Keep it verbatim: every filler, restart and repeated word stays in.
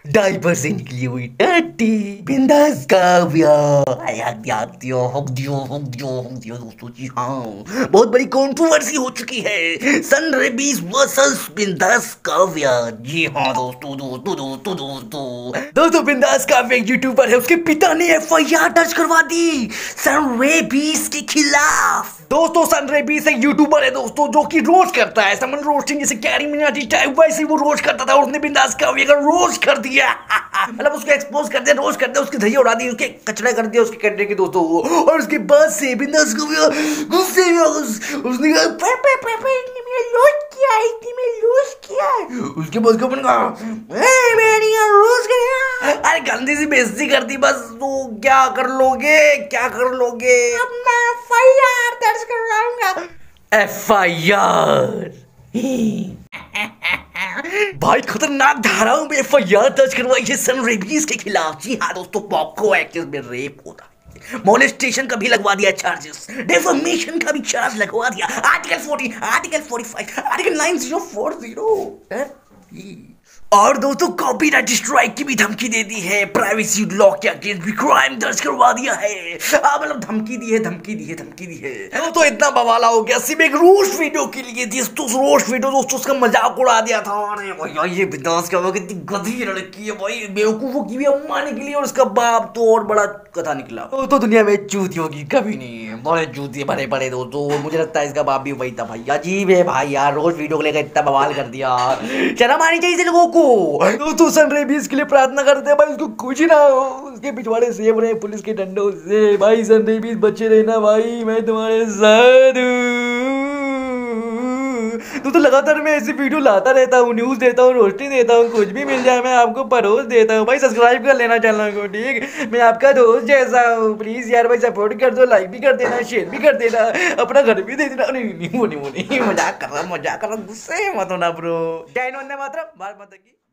Diaper से निकली हुई टट्टी बिंदास काव्या हक दियो हक दियो हक दियो हक दियो दोस्तों। जी हाँ, बहुत बड़ी कंट्रोवर्सी हो चुकी है सन रेबीज वर्सेस बिंदास काव्या। जी हाँ दोस्तों दोस्तों दोस्तों दोस्तों दोस्तों बिंदास काव्या एक यूट्यूबर है, उसके पिता ने एफ आई आर दर्ज करवा दी सन रेबीज के खिलाफ। दोस्तों सन रेबीज एक यूट्यूबर है दोस्तों जो कि रोज करता है समन रोस्टिंग, जैसे कैरी मिनाटी टाइप वैसे वो रोज करता था और उसने बिंदास काव्या का रोज कर दिया मतलब उसको एक्सपोज कर दिया, रोज कर दिया, उसकी धैर्य उड़ा दी, उसके कचरा कर दिया उसके कंटेंट के दोस्तों। और उसके बाद से बिंदास काव्या गुस्से में उसने कहा पे पे पे पे इतनी रोज किया है इतनी में रोज किया है। उसके बाद को कहा ए मैंने रोज किया, अरे गंदी सी बेइज्जती कर दी बस। तू क्या कर लोगे क्या कर लोगे? अब मैं एफ आई आर दर्ज करवाऊंगा। एफ आई आर भाई खतरनाक धाराओं में एफ आई आर दर्ज करवाई है सन रेबीज के खिलाफ। जी हाँ दोस्तों, पॉक्सो एक्ट में रेप होता है, मोलेस्टेशन का भी लगवा दिया चार्जेस, डेफमेशन का भी चार्ज लगवा दिया, article forty, article forty five, article nine zero four zero. और दोस्तों कॉपीराइट स्ट्राइक की भी धमकी दे दी है, प्राइवेसी लॉ के अगेंस्ट भी क्राइम दर्ज करवा दिया है। मतलब धमकी दी है धमकी दी है धमकी दी है। तो, तो इतना बवाला हो गया सिर्फ एक रोस्ट वीडियो के लिए, दोस्तों रोस्ट वीडियो दोस्तों उसका मजाक उड़ा दिया था। अरे भैया ये बिंदास क्या कितनी गधी लड़की है भाई, बेवकूफों की भी अम्माने के लिए, और उसका बाप तो और बड़ा कथा निकला। तो, तो दुनिया में चूतियों की कभी नहीं है, बड़े चूतिए बड़े बड़े दोस्तों। मुझे लगता है इसका बाप भी वही था भाई। अजीब है भाई यार, रोज वीडियो को लेकर इतना बवाल कर दिया, शर्म आनी चाहिए लोगों को। दोस्तों सन रेबीज के लिए प्रार्थना करते हैं भाई उसको कुछ ना हो, उसके पिछवाड़े सेब रहे पुलिस के डंडों से। भाई सन रेबीज बचे रहना भाई, मैं तुम्हारे साथ तो, तो लगातार मैं ऐसी वीडियो लाता रहता हूँ, न्यूज़ देता हूँ, रोस्टिंग देता हूँ, कुछ भी मिल जाए मैं आपको परोस देता हूँ। भाई सब्सक्राइब कर लेना चैनल को, ठीक, मैं आपका दोस्त जैसा हूँ। प्लीज यार भाई सपोर्ट कर दो, लाइक भी कर देना, शेयर भी कर देना, अपना घर भी दे देना। नहीं नहीं वो नहीं वो नहीं मजाक कर रहा मजाक कर रहा, गुस्से मत होना ब्रो। जय हिंद, वंदे मातरम, भारत माता की।